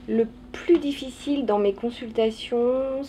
Le plus difficile dans mes consultations,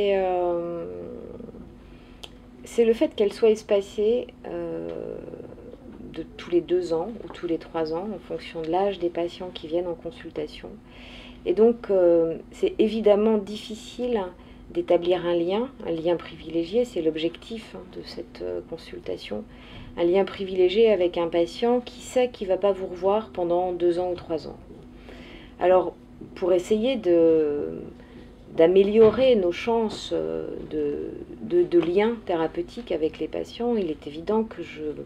c'est le fait qu'elles soient espacées de tous les 2 ans ou tous les 3 ans en fonction de l'âge des patients qui viennent en consultation. Et donc, c'est évidemment difficile d'établir un lien privilégié, c'est l'objectif de cette consultation, un lien privilégié avec un patient qui sait qu'il ne va pas vous revoir pendant 2 ans ou 3 ans. Alors, pour essayer d'améliorer nos chances de lien thérapeutique avec les patients, il est évident que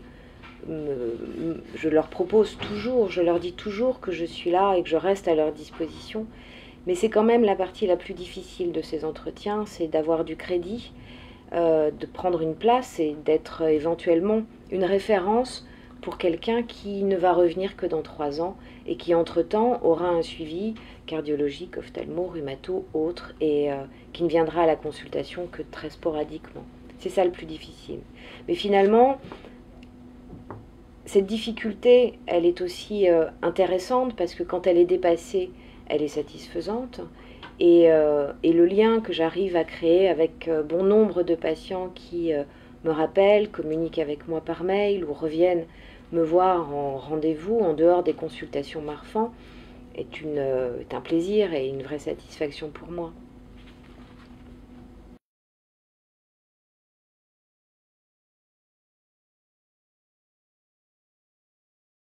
je leur propose toujours, je leur dis toujours que je suis là et que je reste à leur disposition. Mais c'est quand même la partie la plus difficile de ces entretiens, c'est d'avoir du crédit, de prendre une place et d'être éventuellement une référence pour quelqu'un qui ne va revenir que dans 3 ans et qui entre-temps aura un suivi cardiologique, ophtalmo, rhumato, autre, et qui ne viendra à la consultation que très sporadiquement. C'est ça le plus difficile. Mais finalement, cette difficulté, elle est aussi intéressante parce que quand elle est dépassée, elle est satisfaisante. Et le lien que j'arrive à créer avec bon nombre de patients qui me rappellent, communiquent avec moi par mail ou reviennent me voir en rendez-vous en dehors des consultations Marfan est un plaisir et une vraie satisfaction pour moi.